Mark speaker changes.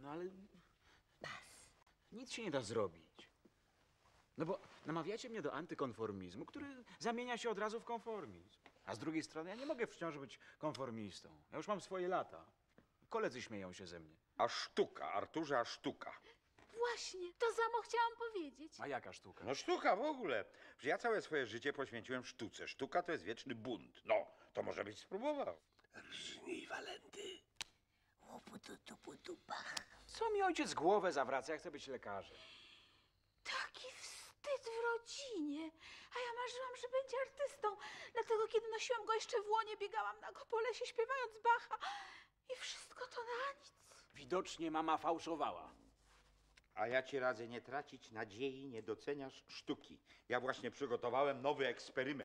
Speaker 1: No ale nic się nie da zrobić. No bo namawiacie mnie do antykonformizmu, który zamienia się od razu w konformizm. A z drugiej strony ja nie mogę wciąż być konformistą. Ja już mam swoje lata. Koledzy śmieją się ze mnie.
Speaker 2: A sztuka, Arturze, a sztuka.
Speaker 3: Właśnie, to samo chciałam powiedzieć.
Speaker 1: A jaka sztuka?
Speaker 2: No sztuka w ogóle. Przecież ja całe swoje życie poświęciłem sztuce. Sztuka to jest wieczny bunt. No, to może byś spróbował.
Speaker 4: Rżnij, Walenty.
Speaker 1: Co mi ojciec głowę zawraca? Ja chcę być lekarzem.
Speaker 3: Taki wstyd w rodzinie. A ja marzyłam, że będzie artystą. Dlatego, kiedy nosiłam go jeszcze w łonie, biegałam na go po lesie, śpiewając Bacha. I wszystko to na nic.
Speaker 1: Widocznie mama fałszowała.
Speaker 2: A ja ci radzę nie tracić nadziei, nie doceniasz sztuki. Ja właśnie przygotowałem nowy eksperyment.